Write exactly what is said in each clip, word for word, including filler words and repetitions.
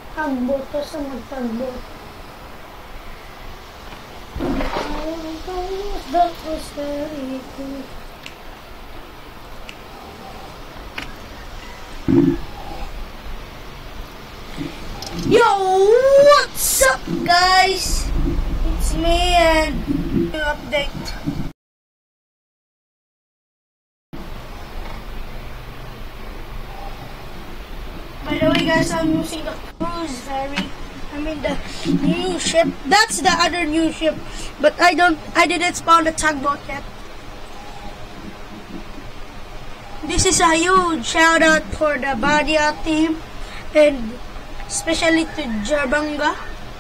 Tagboat to sa magtagboat. That was very cool. Yo, what's up guys? It's me and new update. By the way guys, I'm using the cruise ferry. I mean the new ship. That's the other new ship. But I don't I didn't spawn the tugboat yet. This is a huge shout out for the Badia team and especially to Jarbanga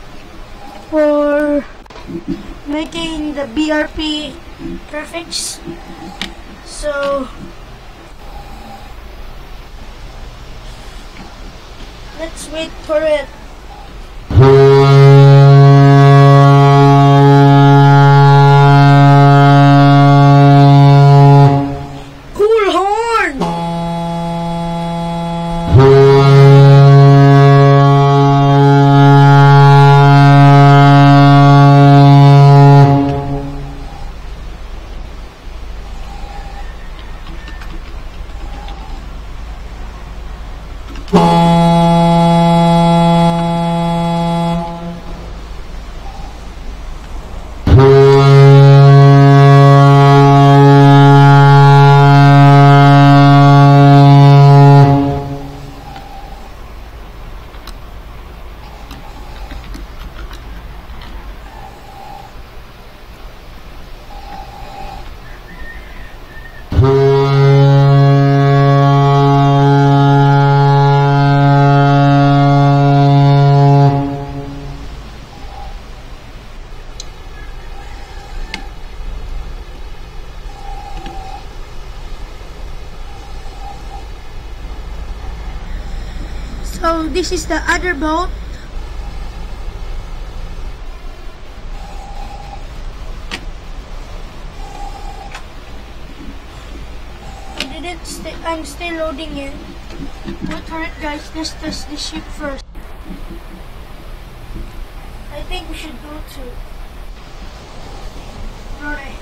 for making the B R P perfects. So let's wait for it. Cool horn! So this is the other boat. I didn't stay, I'm still loading it. Wait for it guys, let's test the ship first. I think we should go to Rory.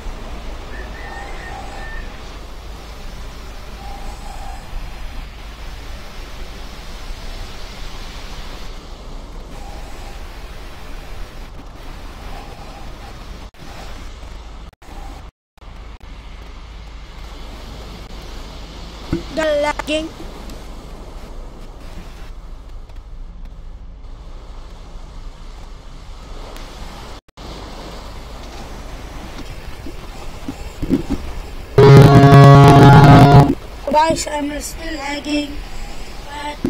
The lagging. Guys, I'm still lagging, but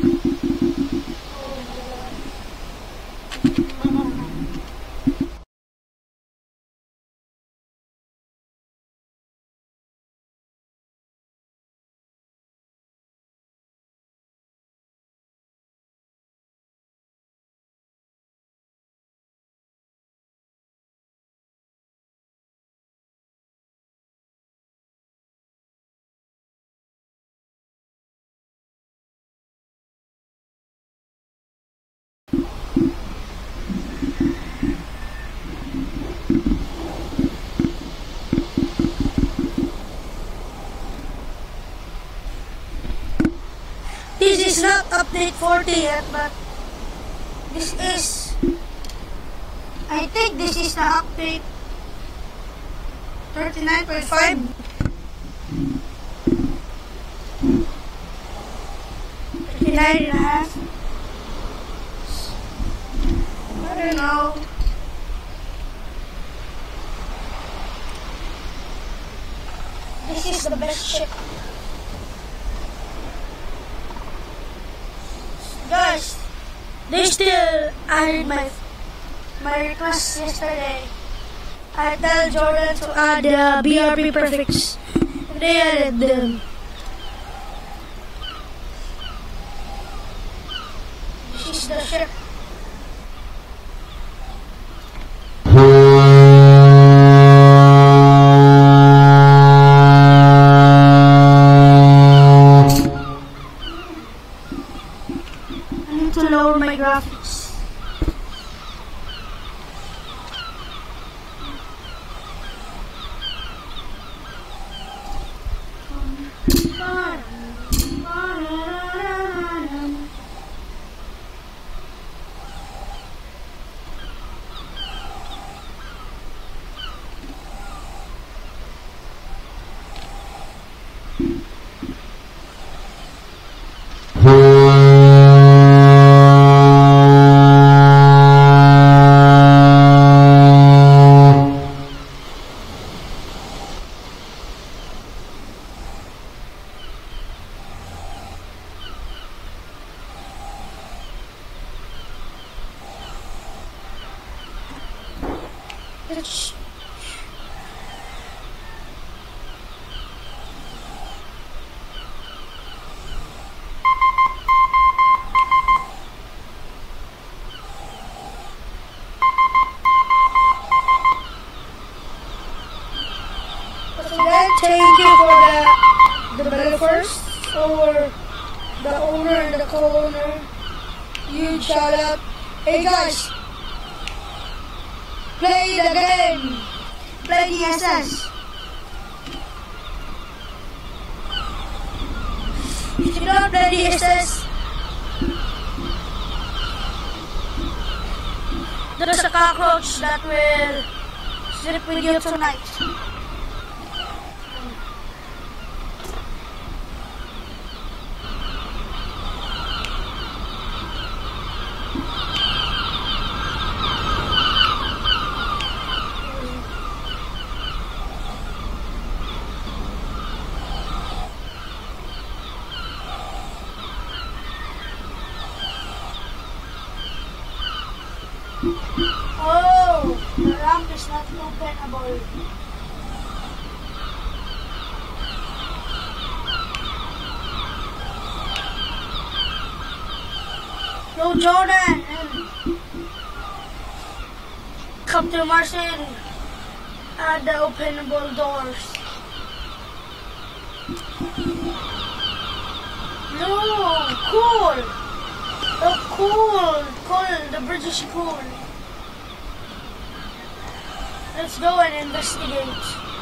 this is not update forty yet, but this is, I think this is the update thirty-nine point five. thirty-nine and a half. I don't know. This is the best ship. Guys, they still added my my request yesterday. I tell Jordan to add the uh, B R P prefix. They added them. This is the ship. I need to lower my graphics. It's thank you for the developers or the owner and the co-owner. Huge shout out. Hey guys, play the game. Play the S S. If you don't play the S S, there's a cockroach that will sleep with you tonight. Oh, the ramp is not openable. Yo, Jordan and Captain Marcel at the openable doors. No, cool. Oh, cool, cool. The bridge is cool. Let's go and investigate.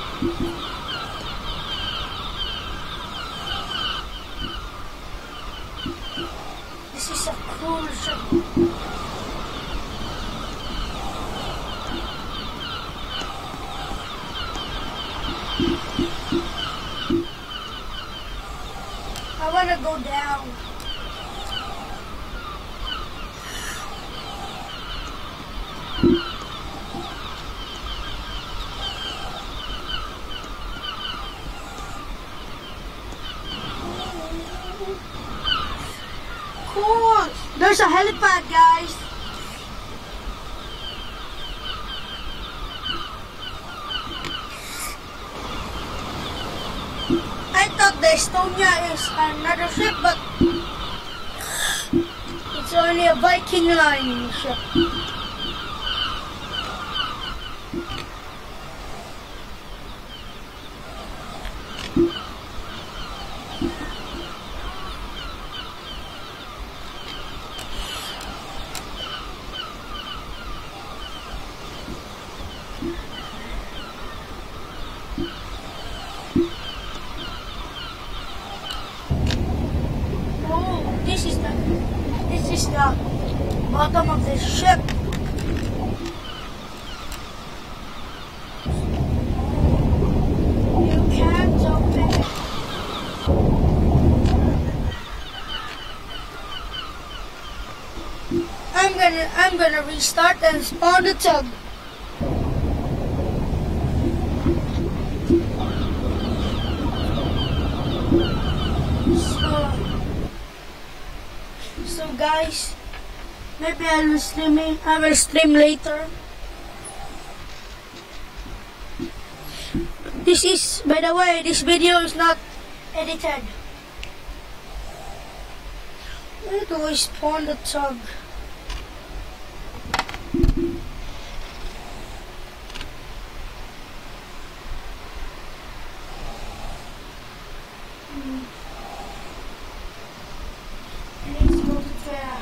This is a cool ship. I want to go down. Cool! There's a helipad, guys. I thought the Estonia is another ship, but it's only a Viking Line ship. This is the this is the bottom of the ship. You can't open it. I'm gonna I'm gonna restart and spawn the tug. So So guys, maybe I will stream it. I will stream later. This is, by the way, this video is not edited. Where do I spawn the tug? Hmm. Let's go to there.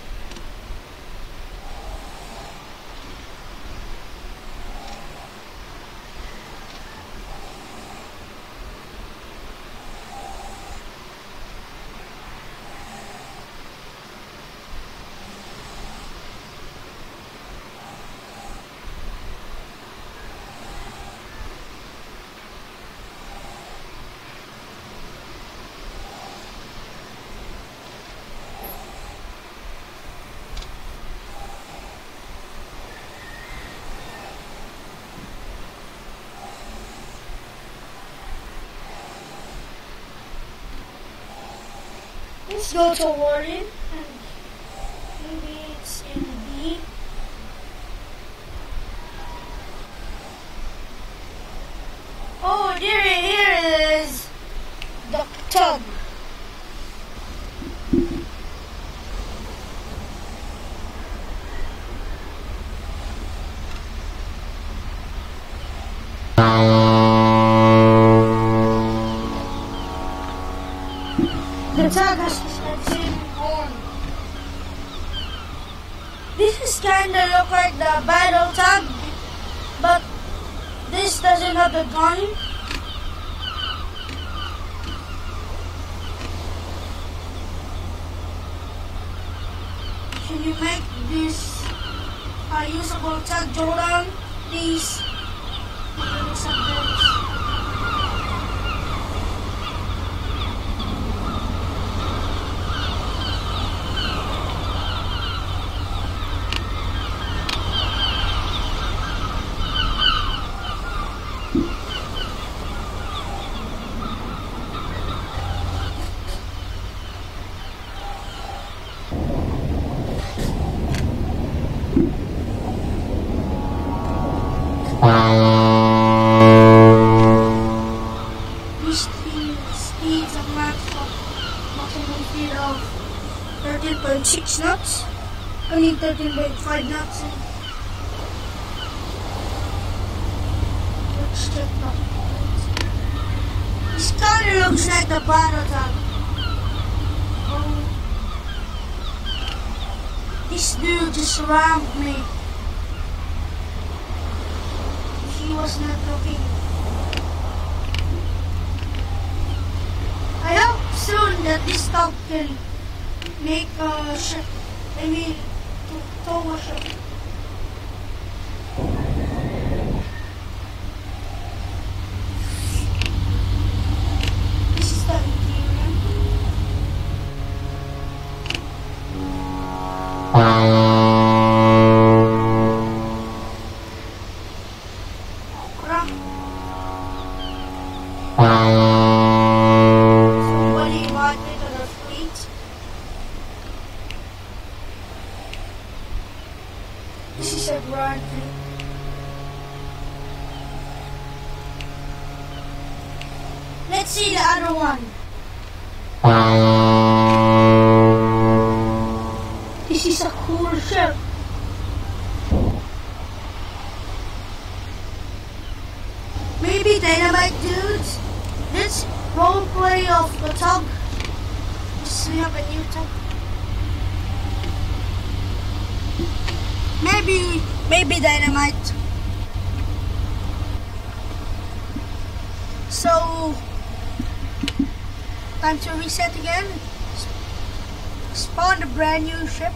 Let's go to Warden. Maybe it's in B. tug has the same horn. This is kinda look like the battle tug, but this doesn't have the gun. Can you make this a usable tug, Jordan? Please. This thing speeds a max of maximum speed of thirteen point six knots. I mean thirteen point five knots. Let's check that. This kinda looks like the battle tug. Oh. This dude just rammed me. He was not looking. I hope soon that this dog can make a ship. I mean, to tow a ship. This is the interior. Somebody invited me to the fleet. This is a grand thing. Let's see the other one. This is a cool ship. Maybe Dynamite dudes. Let's roleplay of the tug. Let's we have a new tug. Maybe, maybe Dynamite. So, time to reset again. Spawn a brand new ship.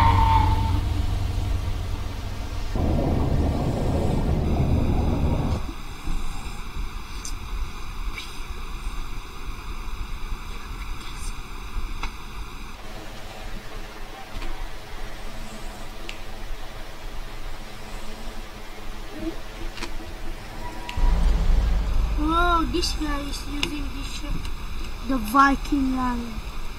Oh, this guy is using this ship, the Viking line.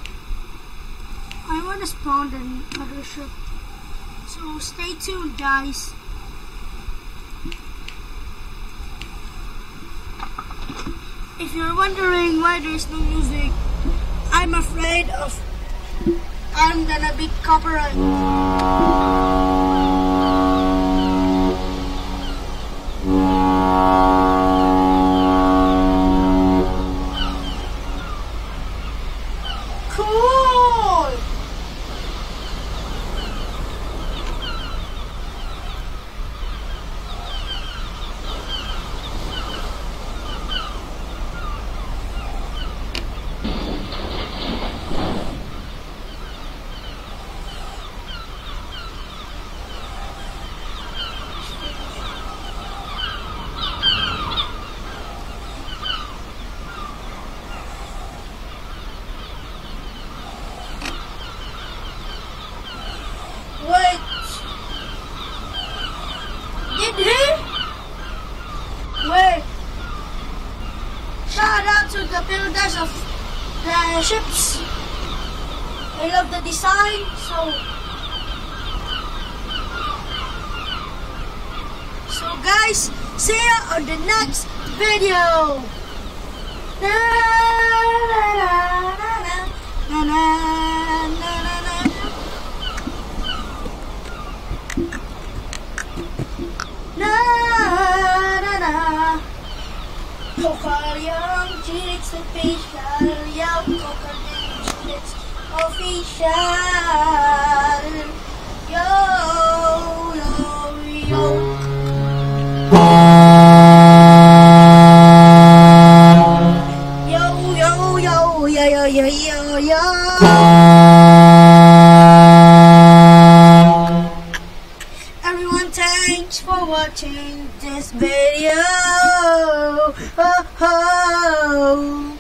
I want to spawn another ship, so stay tuned, guys. If you're wondering why there's no music, I'm afraid of I'm gonna be copyright. Cool! Wait. Did he? Wait. Shout out to the builders of the ships. I love the design, so So guys, see ya on the next video. Na na na na na na na na. Na na na. Kokar yang cilik sepi, yang kokar official. Yo, yo, yo. Yo, yo, yo, yo, yo, yo, yo. Everyone, thanks for watching this video. Oh, oh.